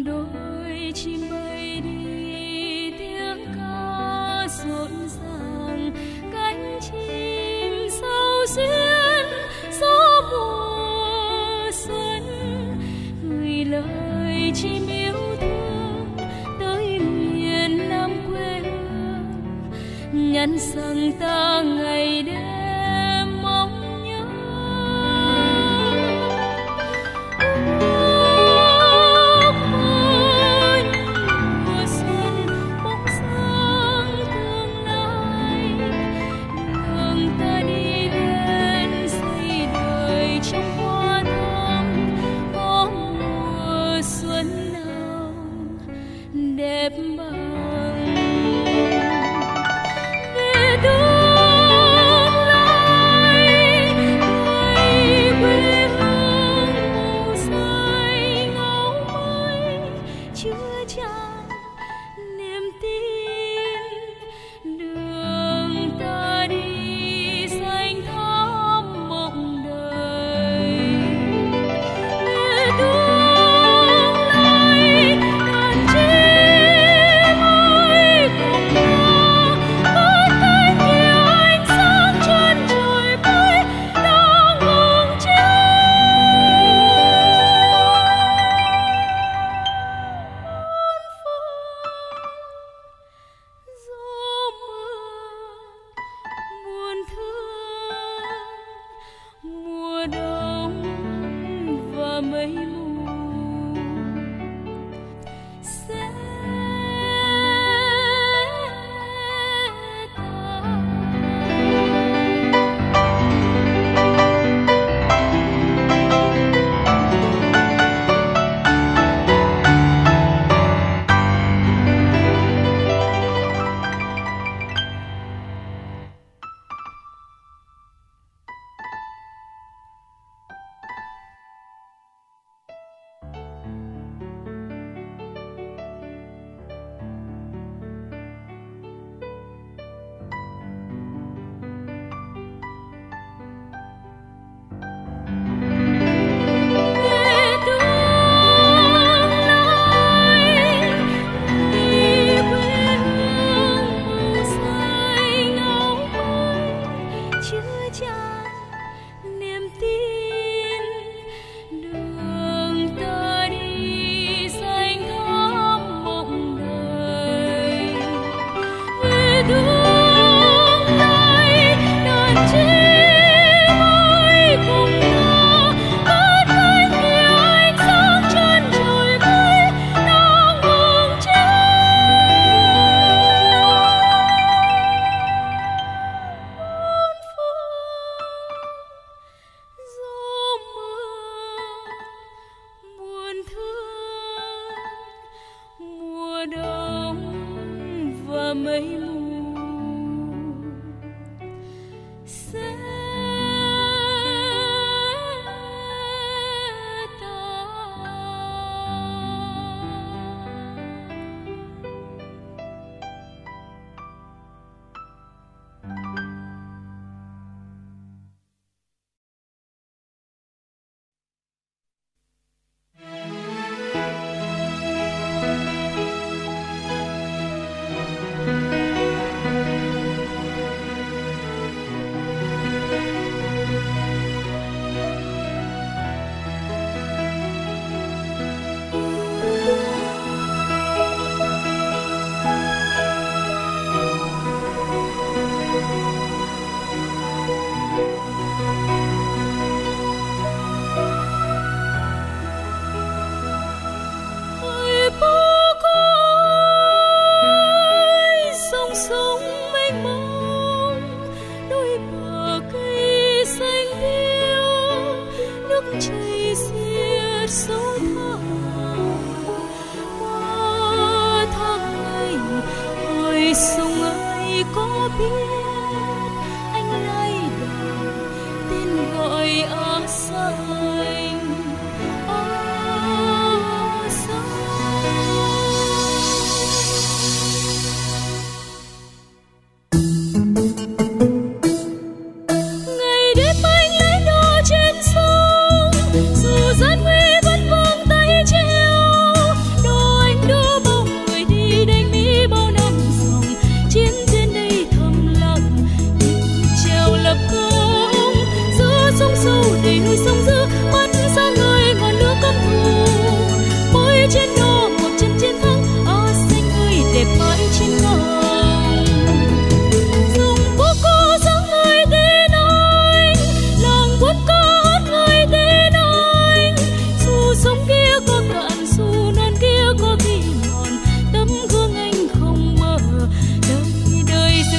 đôi chim bay đi tiếng ca rộn ràng, cánh chim sâu xuyên gió mùa xuân gửi lời chim yêu thương tới miền Nam quê hương, nhắn rằng ta ngày đêm mong nhớ. Mùa xuân bóng dáng tương lai, đường ta đi lên xây đời trong hoa thắm. Có mùa xuân nào đẹp bằng về tương lai, người quê hương màu xanh áo mới chứa chan niềm tin. Đường ta đi xanh thắm mộng đời về tương lai, đàn chim ơi cùng ta cất cánh kia ánh sáng chân trời bay đang ngừng chiếu. Gió mưa buồn thương mùa đông và mây mù sẽ mây mù sẽ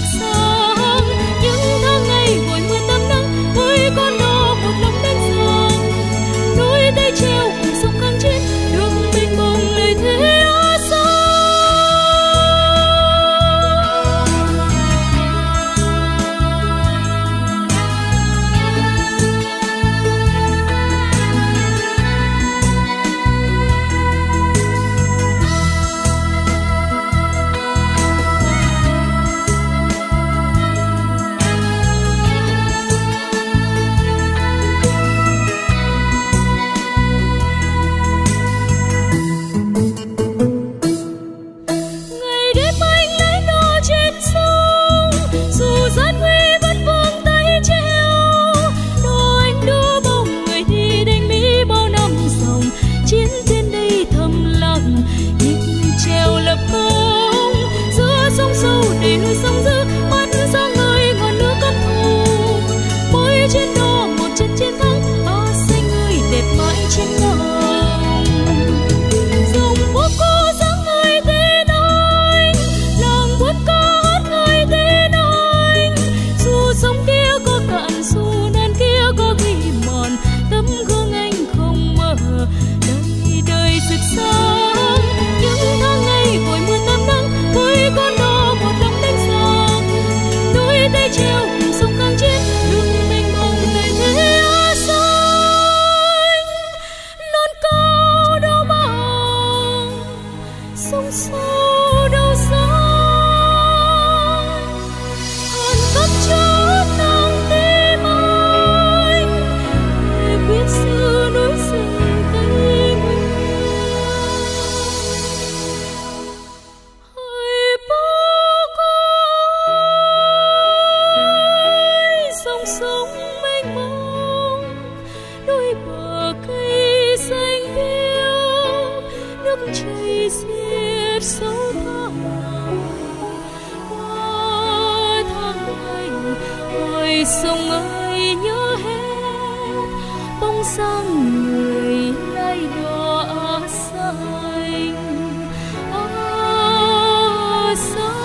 sáng. Những tháng ngày vội mưa tắm nắng, vui con đò một lòng đánh giang. Núi Tây treo cùng sông kháng chiến, nước mênh mông lời thề á xa. Ngày đêm anh lấy đò trên sông, dù gian nguy vẫn vươn tay treo. Đò anh đưa bao người đi đánh Mỹ bao năm dòng, chiến trên đây thầm lặng nhịp treo lập công. Giữa sông sâu đầy núi sông dữ, mắt ra người ngọn lửa căm thù. Mỗi trên đò một trận chiến thắng, xanh ơi đẹp mãi trên lòng. Dòng phố cô dáng người tên anh, làng buốt ca hát người tên anh. Dù sông kia có cạn, dù nan kia có ghi mòn, tấm gương anh không mờ, đời đời rực sáng. Những tháng ngày vội mưa tắm nắng, vui con đò một lòng đánh giang. Núi Tây treo cùng sông kháng chiến, nước mênh mông lời thề á xanh. Non cao đâu bằng, sông sâu đâu xa. Hàn cắt chót nặng tim anh, để biết sự núi rừng Tây Nguyên. Hãy bao cõi sông sông mênh mông, đôi bờ cây xanh biếc, nước chảy xiết sâu thẳm. Qua tháng ngày hỏi sông ơi nhớ hết, bóng dáng người lái đò á xanh, á xanh,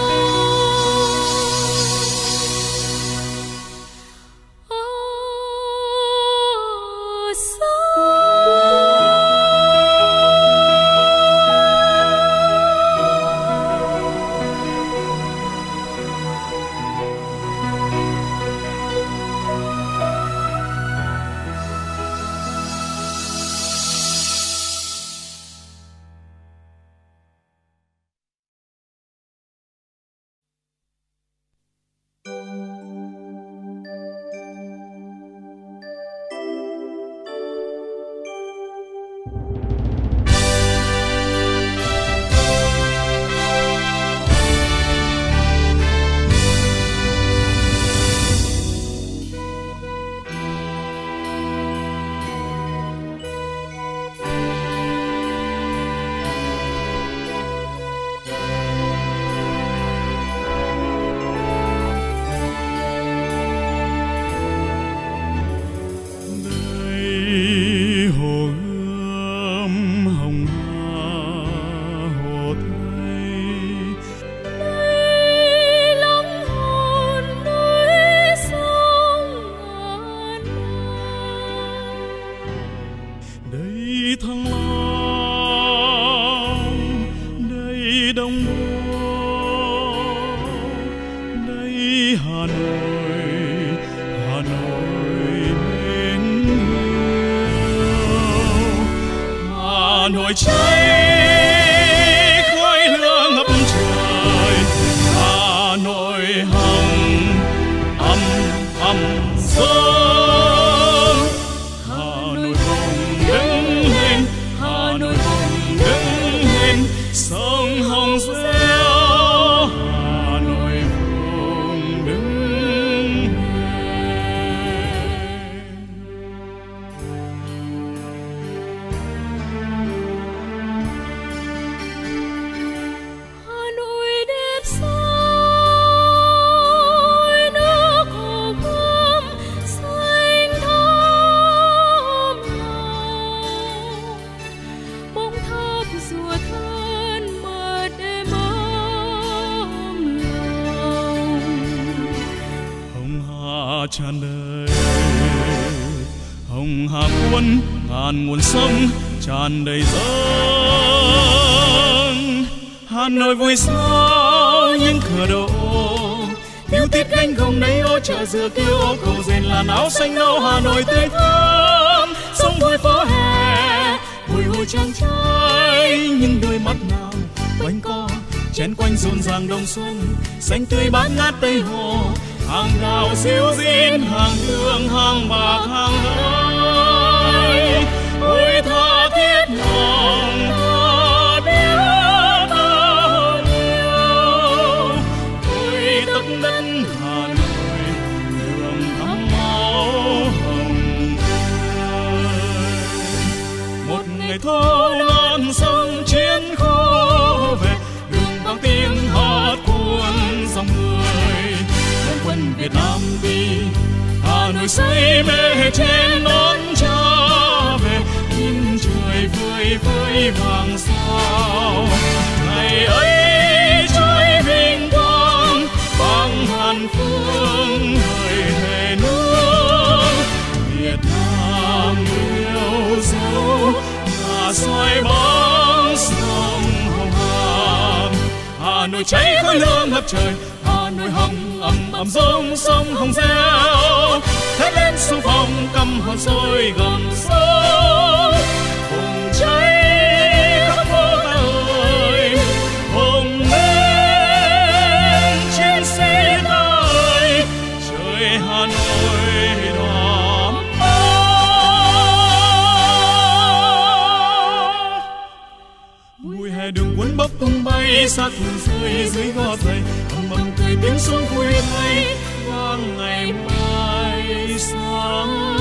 á xanh. nổi cháy khói lửa ngập trời. Hà Nội hồng âm âm sớm. Hà Nội hồng đứng lên, Hà Nội hồng đứng lên, sông hồng reo. Hà Nội hồng đứng lên. Hà Nội đẹp soi nước hồ gươm, tràn đầy. Hồng Hà cuốn ngàn nguồn sông tràn đầy dâng. Hà Nội vui sao những cửa đổ, điệu tiết cánh gồng nấy ô chợ dừa kia ô cầu rền làn áo xanh nâu. Hà Nội tươi thắm sông vui phố hè, bồi hồi trang trai những đôi mắt nào quanh co chen quanh rộn ràng đông xuân xanh tươi bát ngát tây hồ. Hàng đào xíu rin, hàng đường, hàng bạc, hàng gái, ôi tha thiết lòng ta biết ta yêu. Ôi tất đất Hà Nội đường thắm máu hồng tươi. Một ngày thâu non sông chiến khô về, đường vang tiếng hát cuốn dòng người. Quân Việt Nam đi Hà Nội say mê trên đón cha về, nhìn trời vơi vơi vàng sao. Ngày ấy trôi vinh quang vang hàn phương người thề nước. Việt Nam yêu dấu là soi bóng sông Hồng Hàm. Hà Nội cháy khói lửa ngập trời, Hà Nội hồng ầm rông sông Hồng reo. Thét lên xung phong căm hồn sôi gầm sông. Hùng cháy khắp phố ta ơi, hùng lên chiến sĩ ta ơi, trời Hà Nội đỏ máu. Mùi hè đường cuốn bốc tung bay, sát thường rơi dưới gót giày. Mầm cười tiếng xuân vui thay vang ngày mai sáng.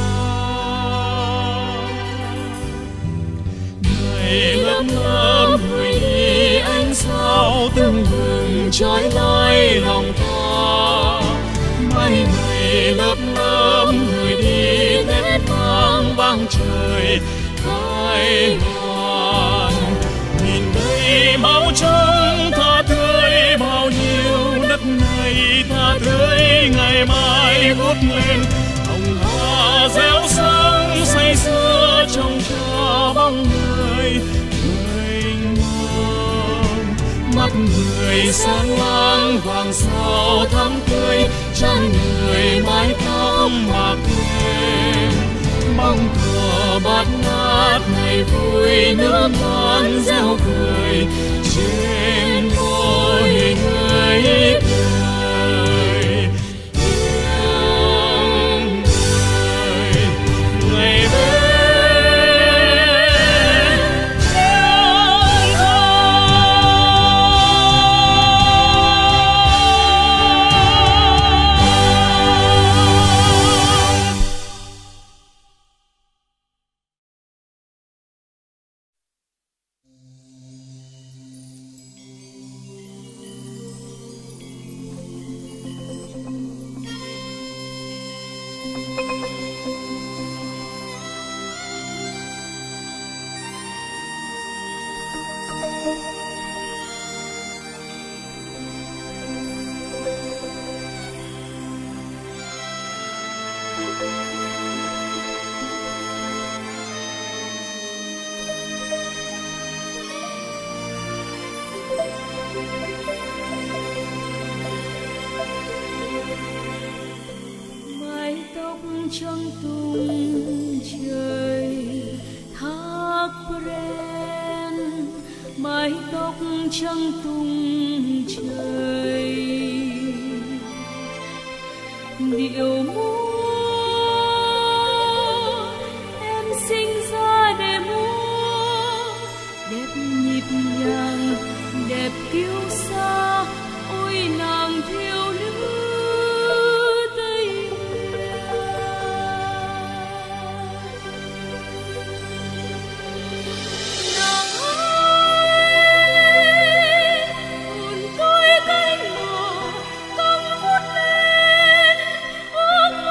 Ngày lấp lấp người đi ánh sao tưng bừng trói lọi lòng ta. Mai ngày lấp lấp người đi thét vang vang trời khai hoàn. Nhìn đây máu trong tha tươi bao nhiêu đất này tha tươi ngày mai vút lên. Hồng Hà réo sông say sưa trong cho bóng người mênh mông. Mắt người sáng láng vàng sao thắm tươi, tràn người mái tóc bạc đen. Bóng cờ bát ngát ngày vui nước non reo cười trên đôi người cười. Tiếng cười ngày về trên thang. trăng tung trời thác pren, mái tóc trăng tung trời điệu múa em sinh ra để múa, đẹp nhịp nhàng đẹp kiêu sa, ôi nàng thiếu nữ Tây nàng ơi, hồn tôi cánh mò cong vút lên ước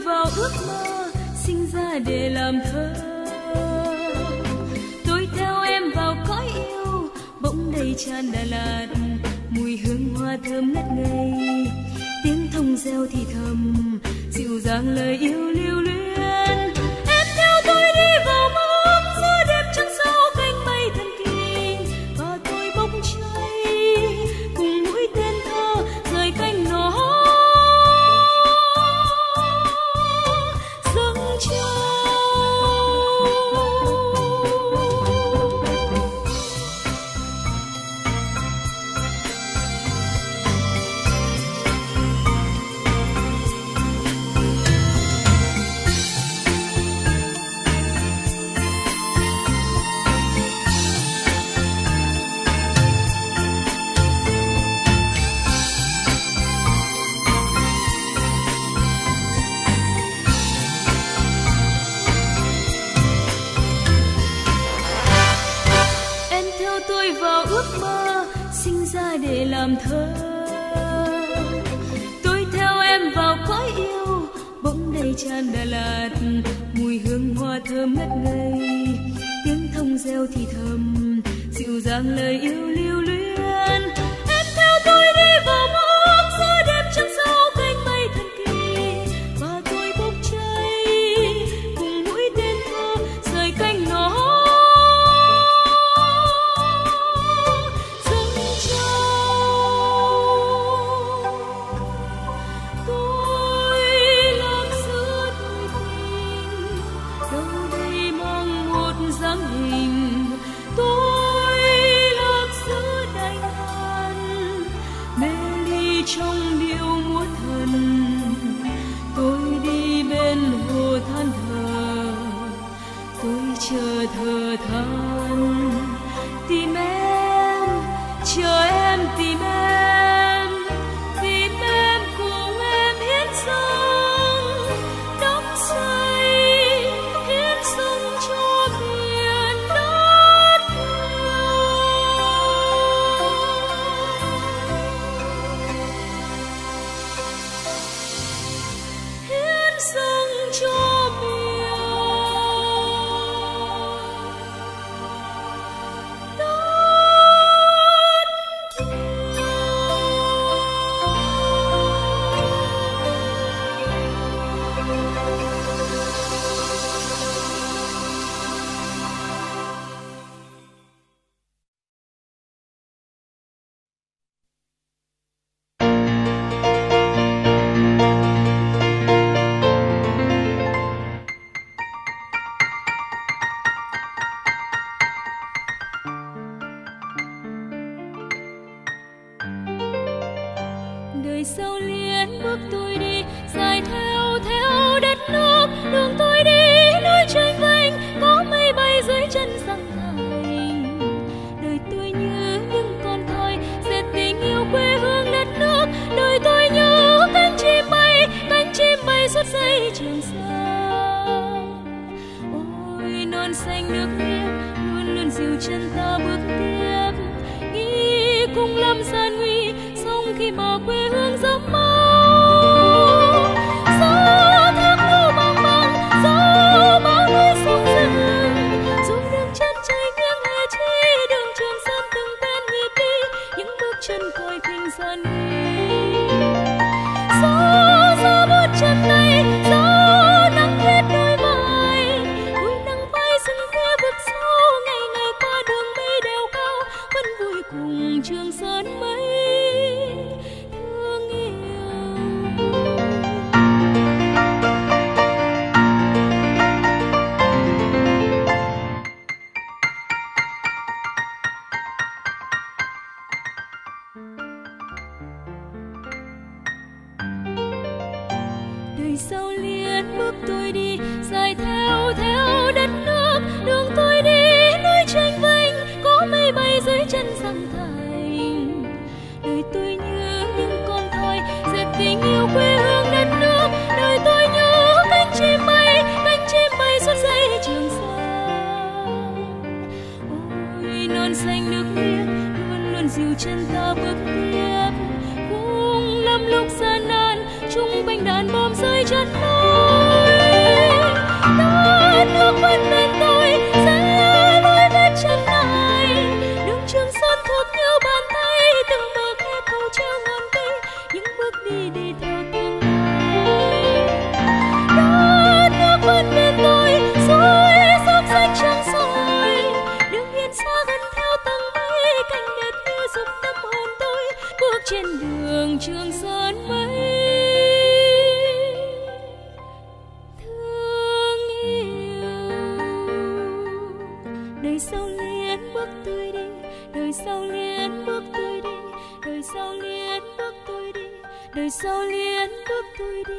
vào ước mơ sinh ra để làm thơ. Tôi theo em vào cõi yêu bỗng đầy tràn Đà Lạt, mùi hương hoa thơm ngất ngây, tiếng thông reo thì thầm dịu dàng lời yêu lưu luyến. Em theo tôi đi vào mộng giữa đêm trăng sao cánh mây thần kinh, và tôi bốc cháy cùng mũi tên thơ rời cánh nó dâng trao. Để làm thơ, tôi theo em vào cõi yêu bỗng đầy tràn Đà Lạt, mùi hương hoa thơm ngất ngây, tiếng thông reo thì thầm dịu dàng lời yêu lưu luyến. Em theo tôi đi vào mộng giữa đêm trăng sao cánh mây thần kỳ, và tôi bốc cháy cùng mũi tên thơ rời cánh nó. Trong điệu múa thần tôi đi bên hồ than thở, tôi chờ thở than tìm em, chờ em tìm em, tìm em cùng em hiến dâng đắm say, hiến dâng cho miền đất dâng cho miền đời sau liên bước tôi đi dài theo đất nước, đường tôi đi núi tranh vênh có mây bay dưới chân răng thành. Đời tôi như những con thoi dệt tình yêu quê hương đất nước, đời tôi như cánh chim bay suốt dãy Trường Sa. Ôi non xanh nước biếc luôn luôn dìu chân ta bước tiếp, nghĩ cùng lâm gian nguy sông khi mà quê hương dẫm máu. Gió thác lưu băng băng, gió bão núi sông rừng, dù đường chân trời nghiêng hè chi, đường Trường Sơn từng tên nhịp đi, những bước chân còi khinh gian nguy. Gió buốt chân tay, gió nắng hết đôi vai, vui nắng vai rừng khuya vực sâu, ngày ngày qua đường mây đèo cao, vẫn vui cùng Trường Sơn mấy. Đời sau liên bước tôi đi dài theo đất nước, đường tôi đi núi tranh vênh có mây bay dưới chân răng thành. Đời tôi như những con thoi dệt tình yêu quê hương đất nước, đời tôi như cánh chim bay suốt dãy Trường Sa. Ôi non xanh nước biếc luôn luôn dìu chân ta bước tiếp, cùng lắm lúc gian nan chung quanh đàn bom rơi chân núi. Đất nước vẫn bên tôi sẽ lối vết chân này, đường Trường Sơn thuộc như bàn tay, từng bước đi cầu treo ngọn cây, những bước đi đi theo tương lai. Đất nước vẫn bên tôi rồi dốc xanh trắng soi, đường yên xa gần theo tầng mây, cảnh đẹp như giúp tâm hồn tôi bước trên đường Trường Sơn mây. Đời sau liên bước tôi đi, đời sau liên bước tôi đi, đời sau liên bước tôi đi, đời sau liên bước tôi đi.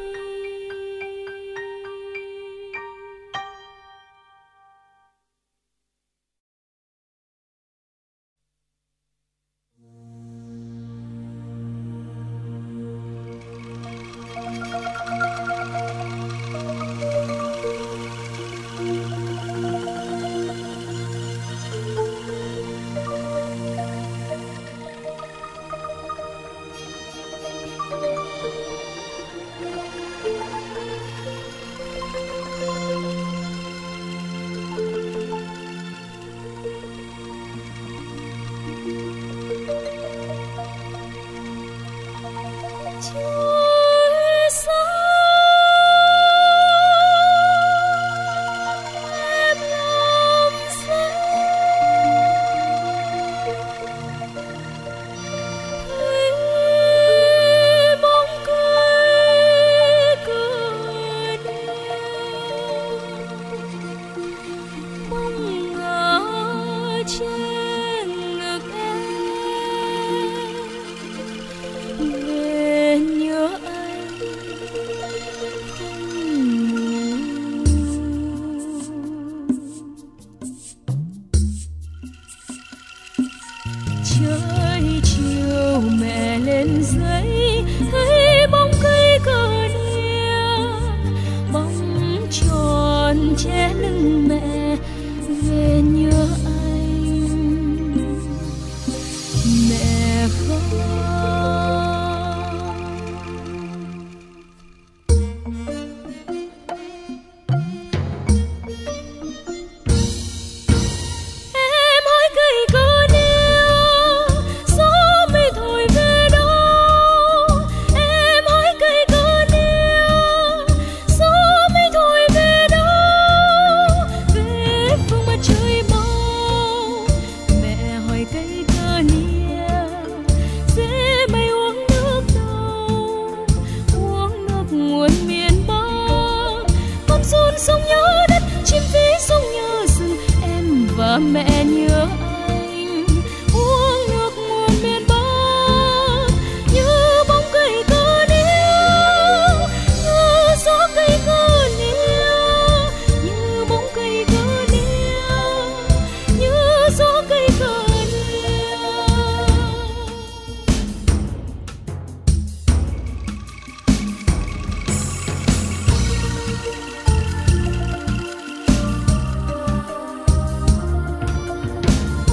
Trời chiều mẹ lên giấy thấy bóng cây cờ nia, bóng tròn che lưng mẹ về nhớ anh. Mẹ khóc mẹ nhớ anh, uống nước nguồn miền Bắc như bóng cây cơ níu, như gió cây cơ níu, như bóng cây cơ níu, như gió cây cơ níu.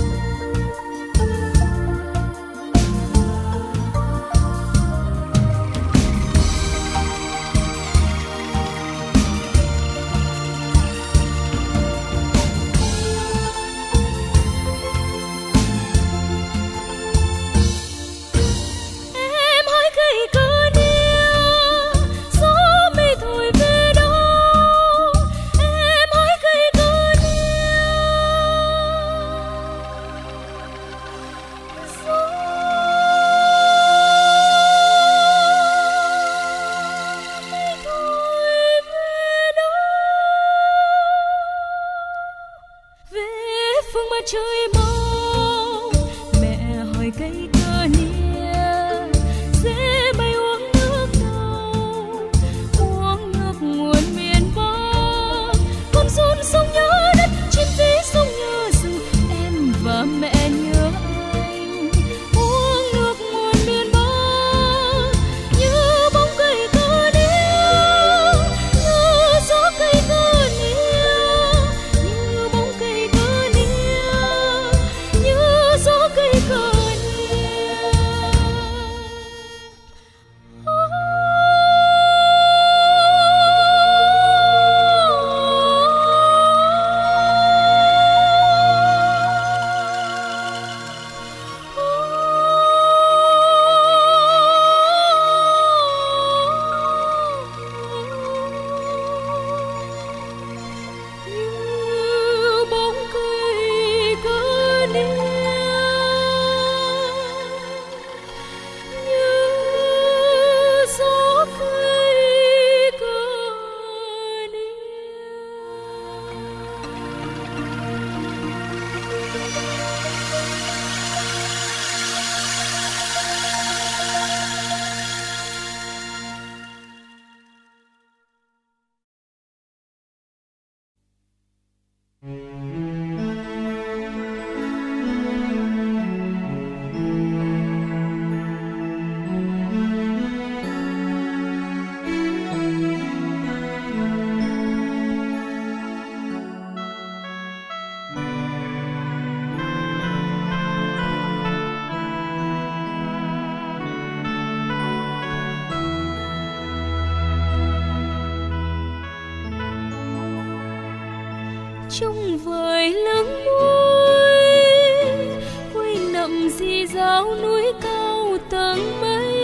trông vời lưng núi quay nậm rì rào núi cao tầng mây.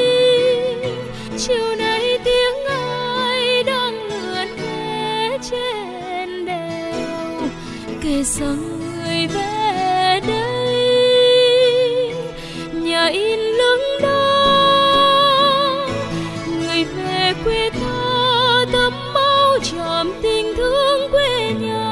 Chiều nay tiếng ai đang lượn ghé trên đèo kể rằng người về đây. Nhà in lưng đó người về quê ta tấm máu tràm tình thương quê nhà.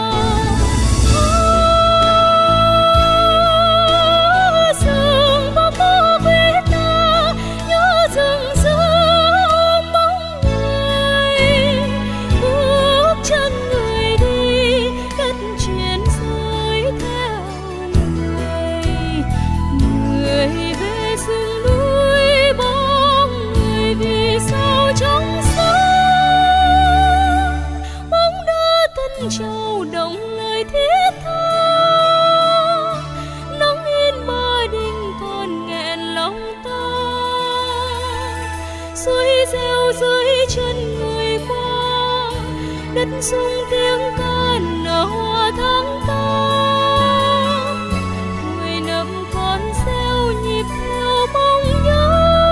Rừng bóng bó quê ta nhớ rừng sớm bóng người bước chân người đi đất chuyển rơi theo người. Người về rừng núi bóng người vì sao trong sáng bóng đá Tân Châu động lời thiết tha. Nắng in Ba Đình còn nghẹn lòng ta suối reo dưới chân người qua đất rung tiếng ca nở hoa tháng tám. Người nằm con reo nhịp theo bóng nhớ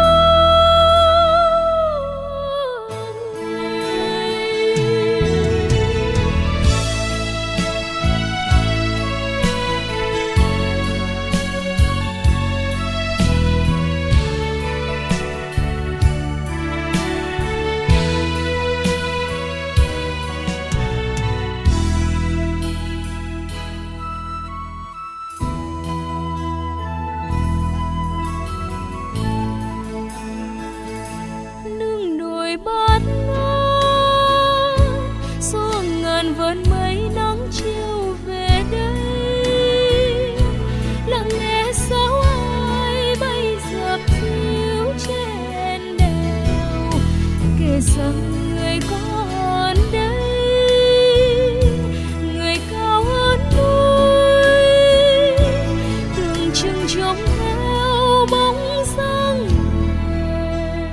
nương đồi bát ngát gió ngàn vần mấy nắng chiều về đây. Lặng nghe sao ai bay dập dìu trên đèo kể rằng người còn đây. Người cao hơn núi tưởng chừng trông theo bóng dáng người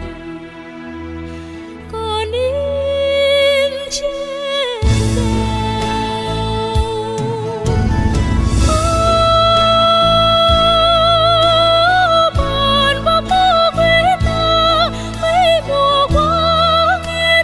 còn in trên đèo. Bàn bóng bó quê ta mấy mùa qua nghe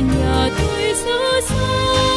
nhà tôi xứ xa.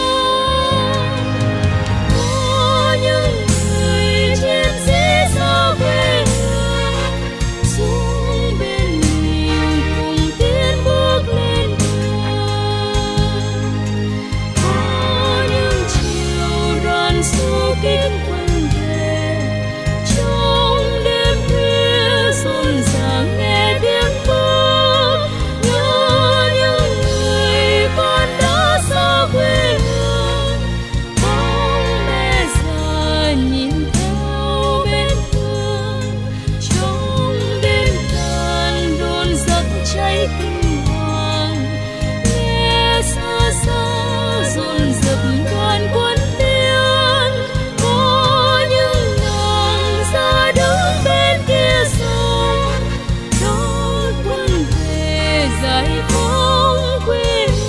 Có những người chiến sĩ xa quê hương xuống bên mình cùng tiến bước lên đường. Có những chiều đoàn du kích quân về trong đêm khuya rộn ràng nghe tiếng bước. Nhớ những người con đã xa quê hương, bóng mẹ già nhìn theo bên thương. Trong đêm tàn đồn giặc cháy kinh hoàng, nghe xa xa dồn dập đoàn quân tiến. Có những nàng ra đứng bên kia sông đón quân về giải phóng quê hương.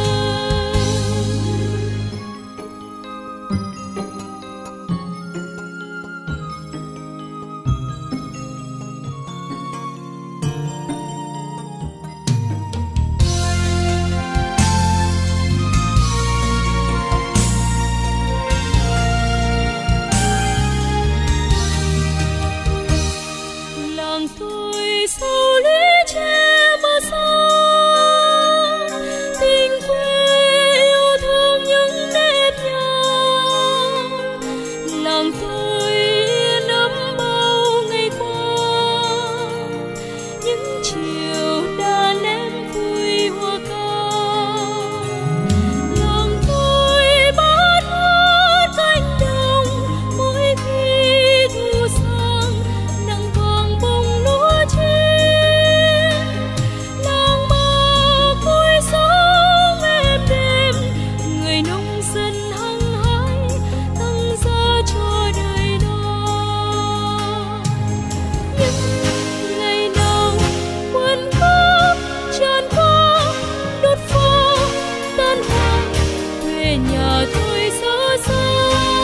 Làng tôi sau lũy tre mà xa, tình quê yêu thương những nếp nhà. Làng tôi yên ấm bao ngày qua, những chiều đàn em vui hoa ca. Làng tôi bát ngát cánh đồng mỗi khi thu sang, nắng vàng bông lúa chín. Làng mà cuối sống êm đêm, người nông dân hăng hái tăng gia cho đời nó. Những ngày nào quân pháp tràn qua đốt pháo tan hoang, quê nhà tôi xa xa.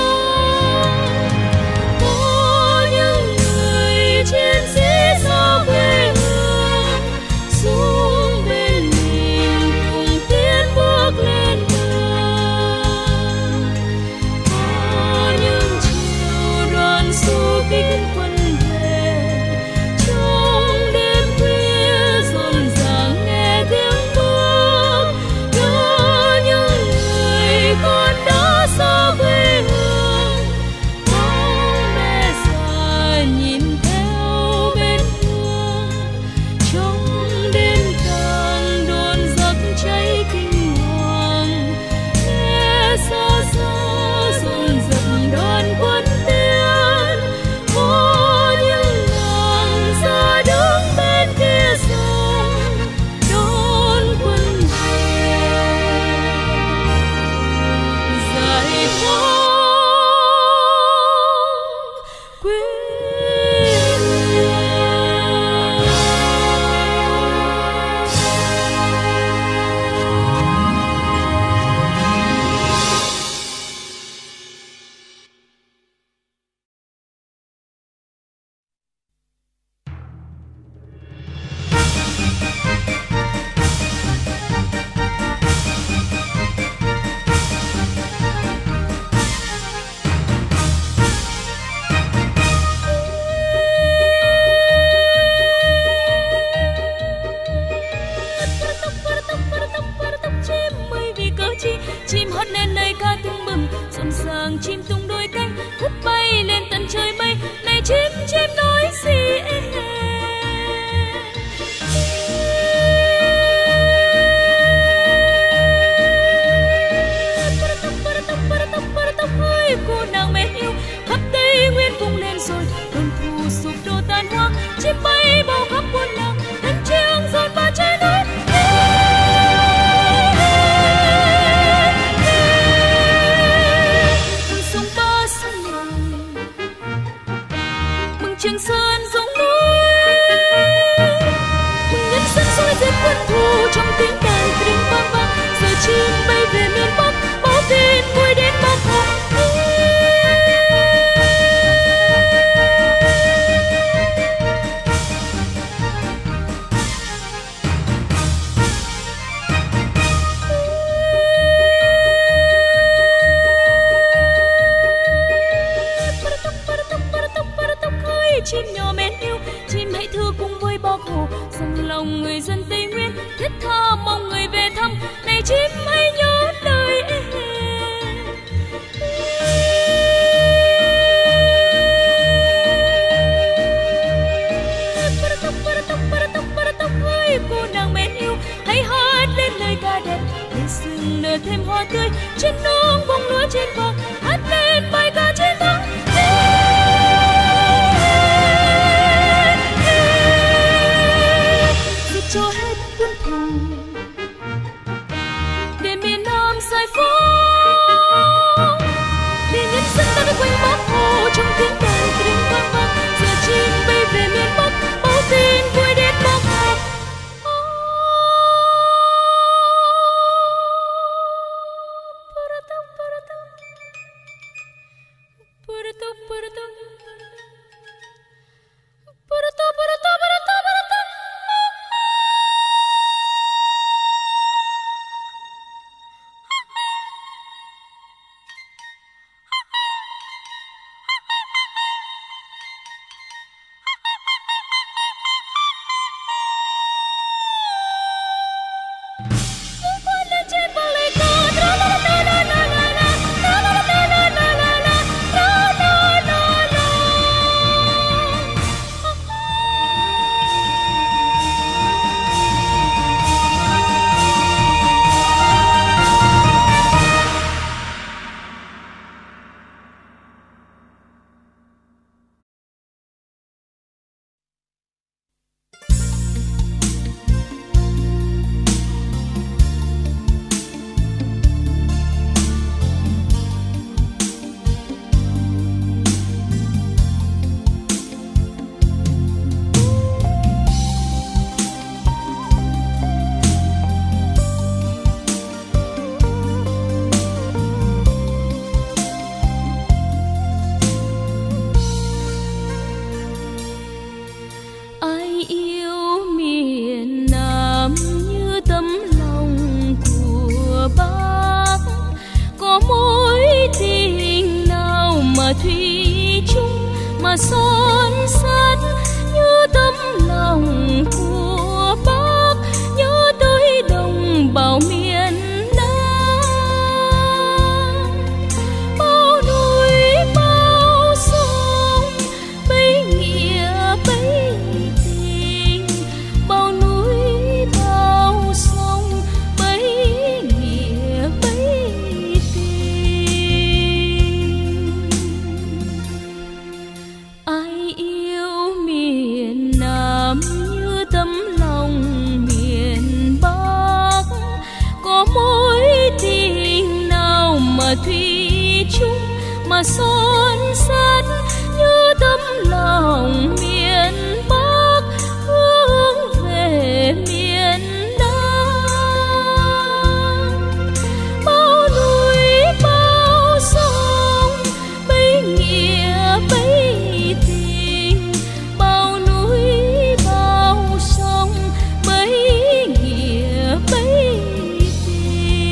Có những người chiến sĩ xa quê hương xuống bên mình cùng tiến bước lên đường. Có những chiều đoàn du kích quân về trong đêm khuya rộn ràng nghe tiếng bước. Nhớ những người con đã xa quê hương, bóng mẹ già nhìn theo bên thương. Trong đêm tàn đồn giặc cháy kinh hoàng, nghe xa xa dồn dập đoàn quân tiến. Có những nàng ra đứng bên kia sông đón quân về giải phóng quê hương. Chim ơi vì cớ chi chim hót lên nơi ca tưng bừng, rộn ràng chim tung đôi cánh vút bay lên tận trời mây. Này chim nói gì êm ơi cô nàng mến yêu, khắp Tây Nguyên vung lên rồi đồn thù sụp đổ tan hoang. Chim bay bao khắp buôn làng, thân chiêng rộn và trái nói. Sông rừng nở thêm hoa tươi, trên nương bông lúa trên vàng hát lên bài ca chiến thắng. Giết cho hết quân thù để miền Nam giải phóng, để nhân dân ta đã quanh Bác Hồ trong tiếng đàn tiếng vang vang, giờ chim bay về miền Bắc báo tin vui đến Bác Hồ. Thủy chung mà son sắt như tấm lòng của Bác, nhớ tới đồng bào miền Nam. Bao núi bao sông bấy nghĩa bấy tình, bao núi bao sông bấy nghĩa bấy tình. Ai yêu miền Nam như tấm lòng miền Bắc, có mối tình nào mà thủy chung mà son sắt như tấm lòng miền Bắc hướng về miền Nam. Bao núi bao sông bấy nghĩa bấy tình, bao núi bao sông bấy nghĩa bấy tình.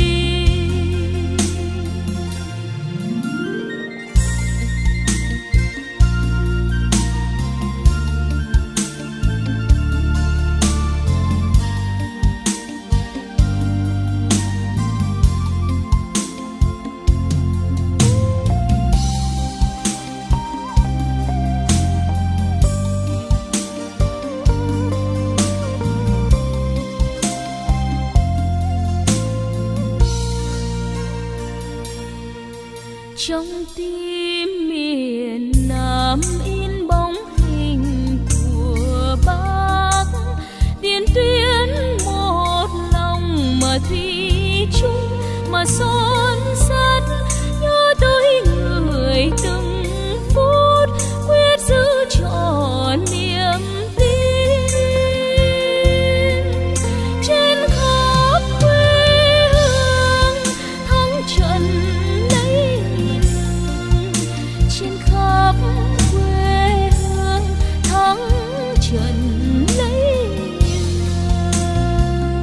Trong tim miền Nam in bóng hình của Bác, tiền tuyến một lòng mà thủy chung mà son sắt, nhớ tới người từng phút quyết giữ trọn niềm tin. Trên khắp quê hương thắng trận lấy lừng, trên khắp quê hương thắng trận lấy lừng.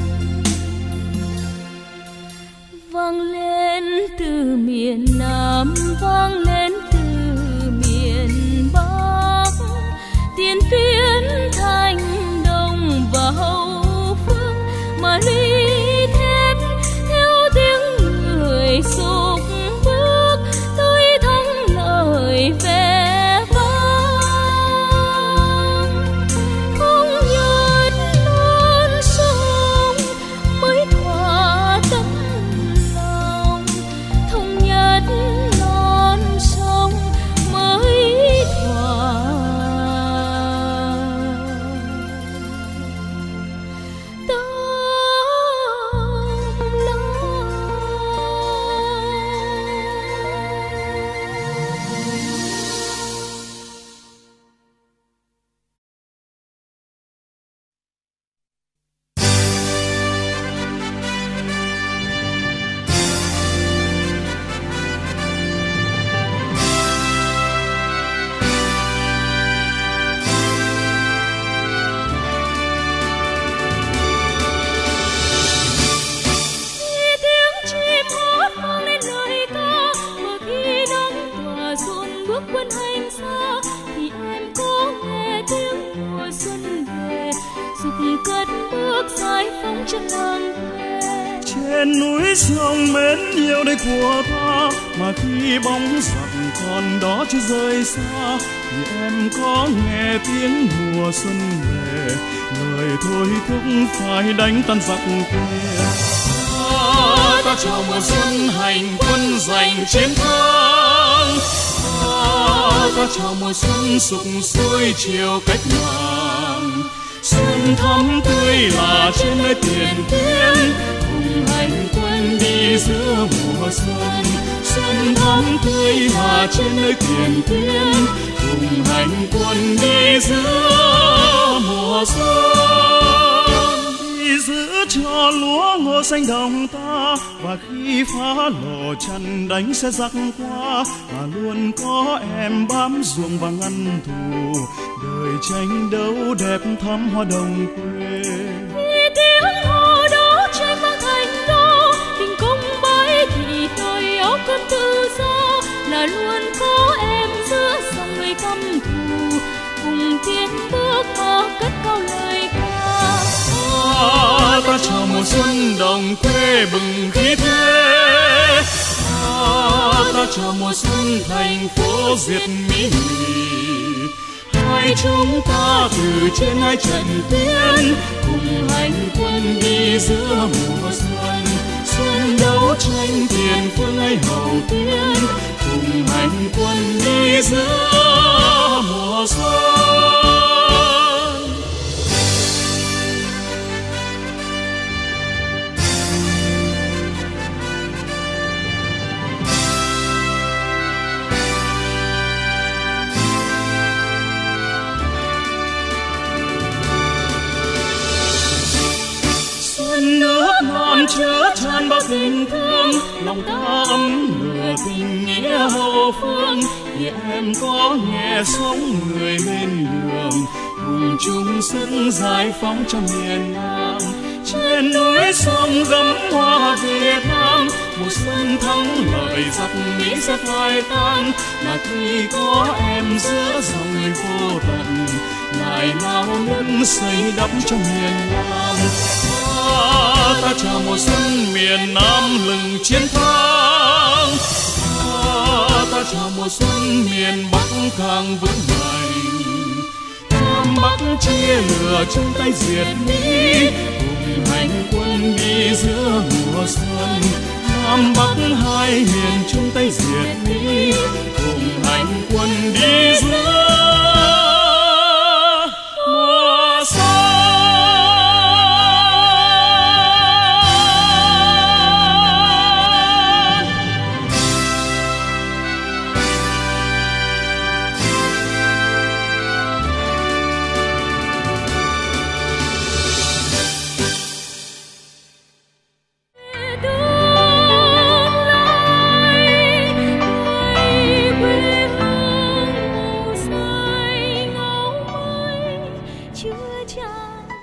Vang lên từ miền Nam, vang lên từ miền Bắc, tiền tuyến Thanh Đông và Hậu Phương mà ly thép theo tiếng người xúc bước tới thắng lợi vẻ vang. Không nhật non sông mới thỏa trên núi sông mến yêu đây của ta, mà khi bóng giặc còn đó chưa rời xa, thì em có nghe tiếng mùa xuân về, lời thôi thúc phải đánh tan giặc quê. Ta chào mùa xuân hành quân giành chiến thắng, ta chào mùa xuân sục sôi chiều cách mạng. Xuân thắm tươi là trên nơi tiền tuyến, cùng hành quân đi giữa mùa xuân. Xuân thắm tươi là trên nơi tiền tuyến, cùng hành quân đi giữa mùa xuân. Đi giữ cho lúa ngô xanh đồng ta, và khi phá lò chăn đánh sẽ giặc qua, mà luôn có em bám ruộng và ngăn thù, đời tranh đấu đẹp thắm hoa đồng quê. Vì tiếng hò đó tranh vang thành đô, tình công bái thì thời áo cơn tự do, là luôn có em giữa dòng người căm thù, cùng tiến bước mà cất cao lời ca. Ta chào mùa xuân đồng quê bừng khí thế, ta chào mùa xuân thành phố diệt mỹ mì. Hai chúng ta từ trên hai trận tuyến, cùng hành quân đi giữa mùa xuân. Xuân đấu tranh tiền phương ấy hậu tuyến, cùng hành quân đi giữa mùa xuân. Nước non chứa tràn bao tình thương, lòng ta ấm lửa tình nghĩa hậu phương. Thì em có nghe sống người lên đường, cùng chung sức giải phóng cho miền Nam. Trên núi sông gấm hoa Việt Nam, mùa xuân thắng lợi giặc Mỹ sẽ phai tan. Mà khi có em giữa dòng người vô tận, lại nào nâng xây đắp cho miền Nam. Ta chào mùa xuân miền Nam lừng chiến thắng, ta chào mùa xuân miền Bắc càng vững mạnh. Nam Bắc chia lửa chung tay diệt Mỹ, cùng hành quân đi giữa mùa xuân. Nam Bắc hai miền chung tay diệt Mỹ, cùng hành quân đi giữa mùa xuân. Chưa tràn